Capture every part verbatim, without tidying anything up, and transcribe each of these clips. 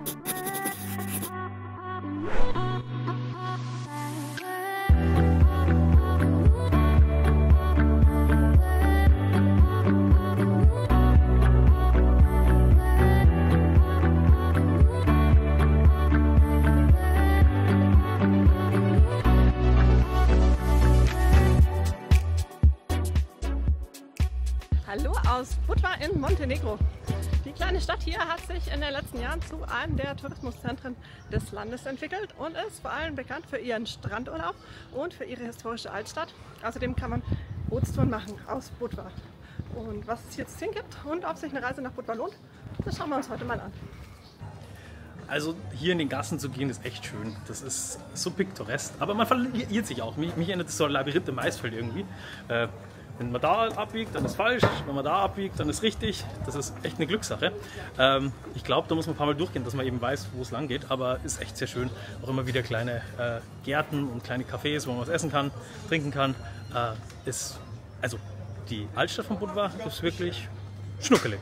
Hallo aus Budva in Montenegro. Die kleine Stadt hier hat sich in den letzten Jahren zu einem der Tourismuszentren des Landes entwickelt und ist vor allem bekannt für ihren Strandurlaub und für ihre historische Altstadt. Außerdem kann man Bootstouren machen aus Budva. Und was es hier zu sehen gibt und ob sich eine Reise nach Budva lohnt, das schauen wir uns heute mal an. Also hier in den Gassen zu gehen ist echt schön. Das ist so pittoresk, aber man verliert sich auch. Mich, mich erinnert es so an Labyrinth im Maisfeld irgendwie. Äh, Wenn man da abbiegt, dann ist falsch. Wenn man da abbiegt, dann ist richtig. Das ist echt eine Glückssache. Ähm, ich glaube, da muss man ein paar Mal durchgehen, dass man eben weiß, wo es lang geht. Aber ist echt sehr schön. Auch immer wieder kleine äh, Gärten und kleine Cafés, wo man was essen kann, trinken kann. Äh, ist, also die Altstadt von Budva ist wirklich schnuckelig.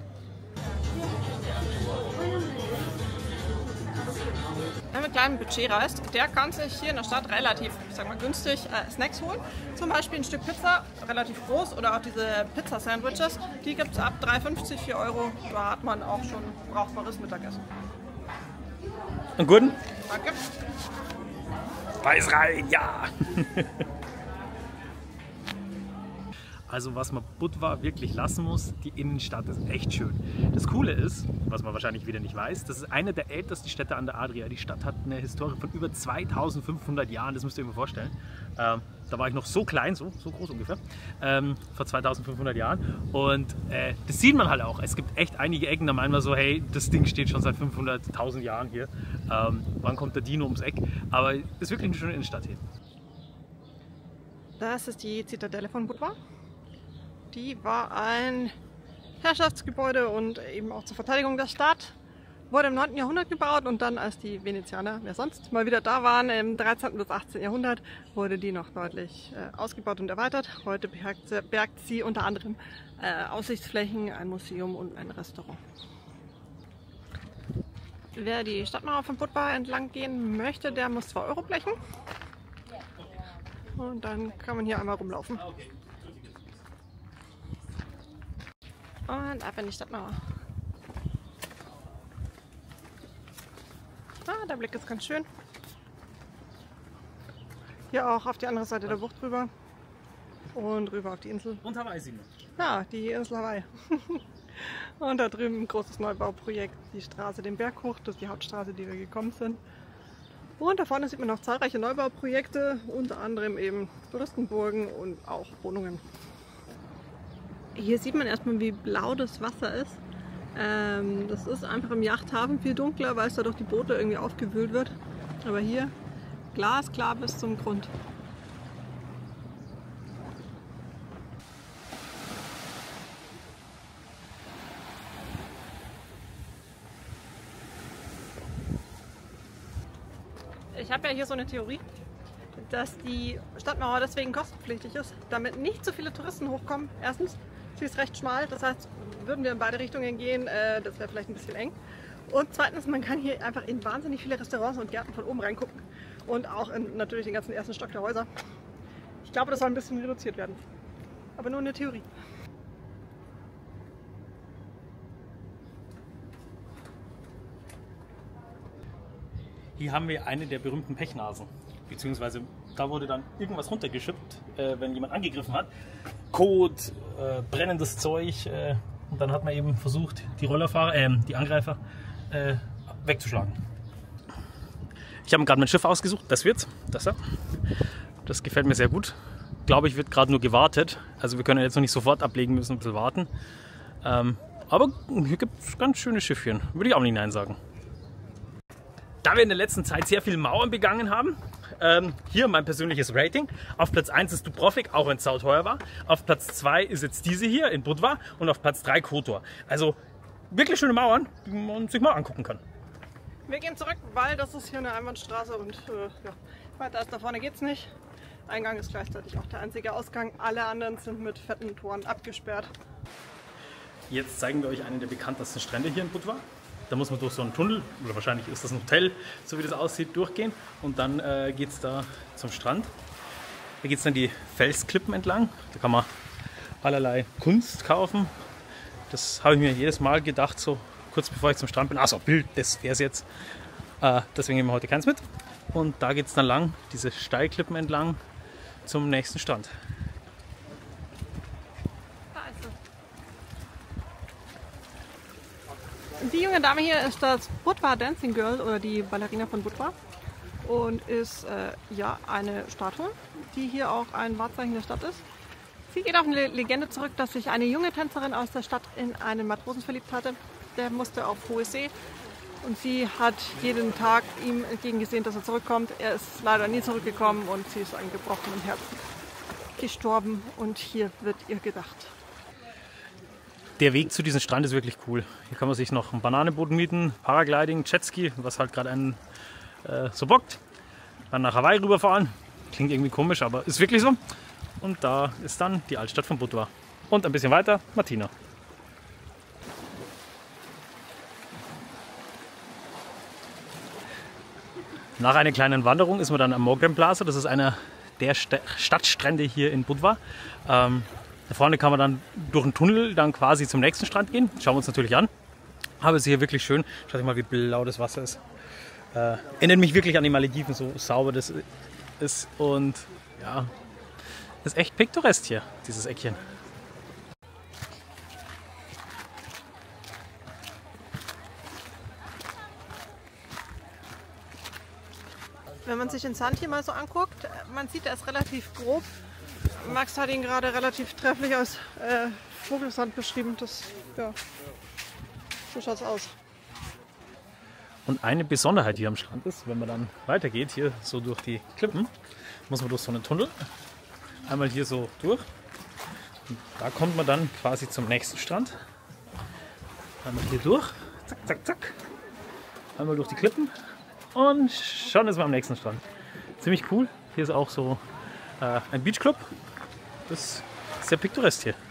Wer mit kleinem Budget reist, der kann sich hier in der Stadt relativ, ich sag mal, günstig äh, Snacks holen. Zum Beispiel ein Stück Pizza, relativ groß, oder auch diese Pizza-Sandwiches. Die gibt es ab drei fünfzig, vier Euro. Da hat man auch schon brauchbares Mittagessen. Einen guten? Danke. Beiß rein, ja! Also was man Budva wirklich lassen muss, die Innenstadt ist echt schön. Das Coole ist, was man wahrscheinlich wieder nicht weiß, das ist eine der ältesten Städte an der Adria. Die Stadt hat eine Historie von über zweitausendfünfhundert Jahren, das müsst ihr euch mal vorstellen. Ähm, da war ich noch so klein, so, so groß ungefähr, ähm, vor zweitausendfünfhundert Jahren. Und äh, das sieht man halt auch. Es gibt echt einige Ecken, da meinen wir so, hey, das Ding steht schon seit fünfhunderttausend Jahren hier. Ähm, wann kommt der Dino ums Eck? Aber es ist wirklich eine schöne Innenstadt hier. Das ist die Zitadelle von Budva. Die war ein Herrschaftsgebäude und eben auch zur Verteidigung der Stadt. Wurde im neunten Jahrhundert gebaut und dann, als die Venezianer, wer sonst, mal wieder da waren, im dreizehnten bis achtzehnten Jahrhundert, wurde die noch deutlich äh, ausgebaut und erweitert. Heute bergt sie, bergt sie unter anderem äh, Aussichtsflächen, ein Museum und ein Restaurant. Wer die Stadtmauer von Budva entlang gehen möchte, der muss zwei Euro blechen. Und dann kann man hier einmal rumlaufen. Und ab in die Stadtmauer. Ah, der Blick ist ganz schön. Hier auch auf die andere Seite der Bucht rüber. Und rüber auf die Insel. Und Hawaii sehen wir. Ja, die Insel Hawaii. Und da drüben ein großes Neubauprojekt. Die Straße den Berg hoch, das ist die Hauptstraße, die wir gekommen sind. Und da vorne sieht man noch zahlreiche Neubauprojekte, unter anderem eben Touristenburgen und auch Wohnungen. Hier sieht man erstmal, wie blau das Wasser ist. Ähm, das ist einfach im Yachthafen viel dunkler, weil es da durch die Boote irgendwie aufgewühlt wird. Aber hier glasklar bis zum Grund. Ich habe ja hier so eine Theorie, dass die Stadtmauer deswegen kostenpflichtig ist, damit nicht so viele Touristen hochkommen. Erstens, sie ist recht schmal, das heißt, würden wir in beide Richtungen gehen, äh, das wäre vielleicht ein bisschen eng. Und zweitens, man kann hier einfach in wahnsinnig viele Restaurants und Gärten von oben reingucken und auch in natürlich den ganzen ersten Stock der Häuser. Ich glaube, das soll ein bisschen reduziert werden, aber nur eine Theorie. Hier haben wir eine der berühmten Pechnasen. Beziehungsweise da wurde dann irgendwas runtergeschippt, äh, wenn jemand angegriffen hat. Kot, äh, brennendes Zeug. Äh, und dann hat man eben versucht, die Rollerfahrer, äh, die Angreifer äh, wegzuschlagen. Ich habe mir gerade mein Schiff ausgesucht. Das wird's. Das da. Das gefällt mir sehr gut. Glaube ich, wird gerade nur gewartet. Also wir können jetzt noch nicht sofort ablegen, müssen ein bisschen warten. Ähm, aber hier gibt es ganz schöne Schiffchen. Würde ich auch nicht nein sagen. Da wir in der letzten Zeit sehr viele Mauern begangen haben, ähm, hier mein persönliches Rating. Auf Platz eins ist Dubrovnik, auch wenn es sauteuer war. Auf Platz zwei ist jetzt diese hier in Budva und auf Platz drei Kotor. Also wirklich schöne Mauern, die man sich mal angucken kann. Wir gehen zurück, weil das ist hier eine Einbahnstraße und äh, ja, weiter als da vorne geht's nicht. Eingang ist gleichzeitig auch der einzige Ausgang. Alle anderen sind mit fetten Toren abgesperrt. Jetzt zeigen wir euch einen der bekanntesten Strände hier in Budva. Da muss man durch so einen Tunnel, oder wahrscheinlich ist das ein Hotel, so wie das aussieht, durchgehen. Und dann äh, geht es da zum Strand. Da geht es dann die Felsklippen entlang. Da kann man allerlei Kunst kaufen. Das habe ich mir jedes Mal gedacht, so kurz bevor ich zum Strand bin. Achso, Bild, das wäre es jetzt. Äh, deswegen nehmen wir heute keins mit. Und da geht es dann lang, diese Steilklippen entlang, zum nächsten Strand. Die junge Dame hier ist das Budva Dancing Girl oder die Ballerina von Budva und ist äh, ja eine Statue, die hier auch ein Wahrzeichen der Stadt ist. Sie geht auf eine Legende zurück, dass sich eine junge Tänzerin aus der Stadt in einen Matrosen verliebt hatte. Der musste auf hohe See und sie hat jeden Tag ihm entgegengesehen, dass er zurückkommt. Er ist leider nie zurückgekommen und sie ist an gebrochenem Herzen gestorben und hier wird ihr gedacht. Der Weg zu diesem Strand ist wirklich cool. Hier kann man sich noch ein Bananenboot mieten, Paragliding, Jetski, was halt gerade einen äh, so bockt. Dann nach Hawaii rüberfahren. Klingt irgendwie komisch, aber ist wirklich so. Und da ist dann die Altstadt von Budva. Und ein bisschen weiter Martina. Nach einer kleinen Wanderung ist man dann am Morgan Plaza. Das ist einer der St- Stadtstrände hier in Budva. Ähm, Da vorne kann man dann durch einen Tunnel dann quasi zum nächsten Strand gehen. Schauen wir uns natürlich an. Aber es ist hier wirklich schön. Schaut euch mal, wie blau das Wasser ist. Äh, erinnert mich wirklich an die Malediven, so sauber das ist. Und ja, ist echt piktoresk hier, dieses Eckchen. Wenn man sich den Sand hier mal so anguckt, man sieht, er ist relativ grob. Max hat ihn gerade relativ trefflich als äh, Vogelsand beschrieben. Das, ja, so schaut es aus. Und eine Besonderheit hier am Strand ist, wenn man dann weitergeht, hier so durch die Klippen, muss man durch so einen Tunnel, einmal hier so durch. Und da kommt man dann quasi zum nächsten Strand. Einmal hier durch, zack, zack, zack. Einmal durch die Klippen und schon ist man am nächsten Strand. Ziemlich cool. Hier ist auch so äh, ein Beachclub. Das ist sehr piktoresk hier.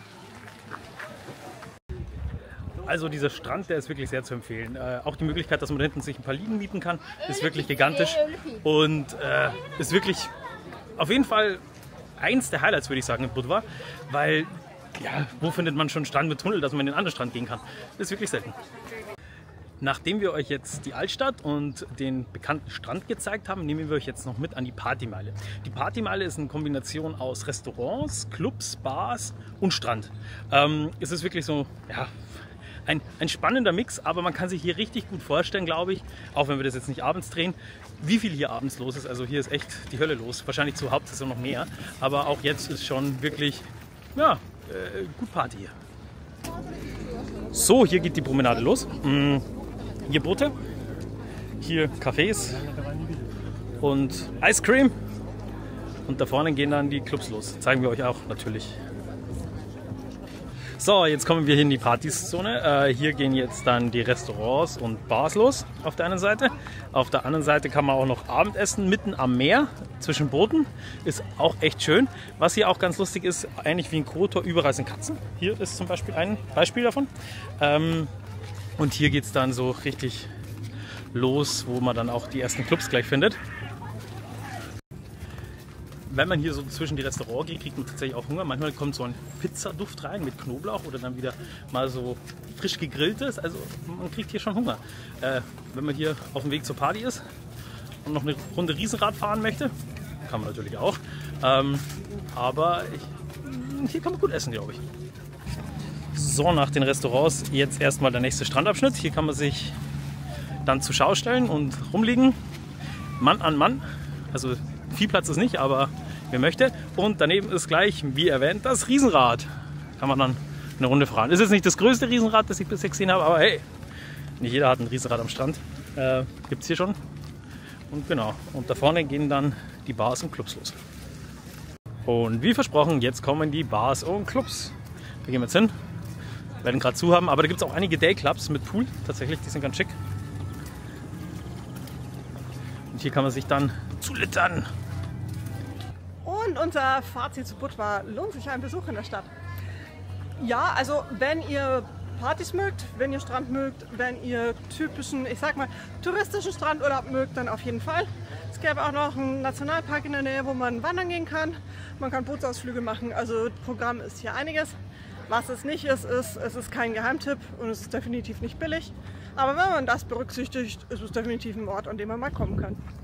Also dieser Strand, der ist wirklich sehr zu empfehlen. Äh, auch die Möglichkeit, dass man da hinten sich ein paar Liegen mieten kann, ist wirklich gigantisch und äh, ist wirklich auf jeden Fall eins der Highlights, würde ich sagen, in Budva, weil ja, wo findet man schon einen Strand mit Tunnel, dass man in den anderen Strand gehen kann? Das ist wirklich selten. Nachdem wir euch jetzt die Altstadt und den bekannten Strand gezeigt haben, nehmen wir euch jetzt noch mit an die Partymeile. Die Partymeile ist eine Kombination aus Restaurants, Clubs, Bars und Strand. Ähm, es ist wirklich so, ja, ein, ein spannender Mix, aber man kann sich hier richtig gut vorstellen, glaube ich, auch wenn wir das jetzt nicht abends drehen, wie viel hier abends los ist. Also hier ist echt die Hölle los, wahrscheinlich zur Hauptsaison noch mehr, aber auch jetzt ist schon wirklich, ja, äh, gut Party hier. So, hier geht die Promenade los. Mm. Hier Boote, hier Cafés und Ice Cream und da vorne gehen dann die Clubs los. Zeigen wir euch auch natürlich. So, jetzt kommen wir hier in die Partyzone. Äh, hier gehen jetzt dann die Restaurants und Bars los auf der einen Seite. Auf der anderen Seite kann man auch noch Abendessen mitten am Meer zwischen Booten. Ist auch echt schön. Was hier auch ganz lustig ist, ähnlich wie in Kotor, überall sind Katzen. Hier ist zum Beispiel ein Beispiel davon. Ähm, Und hier geht es dann so richtig los, wo man dann auch die ersten Clubs gleich findet. Wenn man hier so zwischen die Restaurants geht, kriegt man tatsächlich auch Hunger. Manchmal kommt so ein Pizzaduft rein mit Knoblauch oder dann wieder mal so frisch gegrilltes. Also man kriegt hier schon Hunger. Äh, wenn man hier auf dem Weg zur Party ist und noch eine Runde Riesenrad fahren möchte, kann man natürlich auch. Ähm, aber ich, hier kann man gut essen, glaube ich. So, nach den Restaurants jetzt erstmal der nächste Strandabschnitt. Hier kann man sich dann zur Schau stellen und rumliegen. Mann an Mann. Also viel Platz ist nicht, aber wer möchte. Und daneben ist gleich, wie erwähnt, das Riesenrad. Kann man dann eine Runde fahren. Ist jetzt nicht das größte Riesenrad, das ich bisher gesehen habe, aber hey, nicht jeder hat ein Riesenrad am Strand. Äh, Gibt es hier schon. Und genau, und da vorne gehen dann die Bars und Clubs los. Und wie versprochen, jetzt kommen die Bars und Clubs. Da gehen wir jetzt hin. Werden gerade zu haben, aber da gibt es auch einige Dayclubs mit Pool, tatsächlich, die sind ganz schick. Und hier kann man sich dann zulittern. Und unser Fazit zu Budva: lohnt sich ein Besuch in der Stadt. Ja, also wenn ihr Partys mögt, wenn ihr Strand mögt, wenn ihr typischen, ich sag mal, touristischen Strandurlaub mögt, dann auf jeden Fall. Es gäbe auch noch einen Nationalpark in der Nähe, wo man wandern gehen kann. Man kann Bootsausflüge machen, also Programm ist hier einiges. Was es nicht ist, ist, es ist kein Geheimtipp und es ist definitiv nicht billig. Aber wenn man das berücksichtigt, ist es definitiv ein Ort, an dem man mal kommen kann.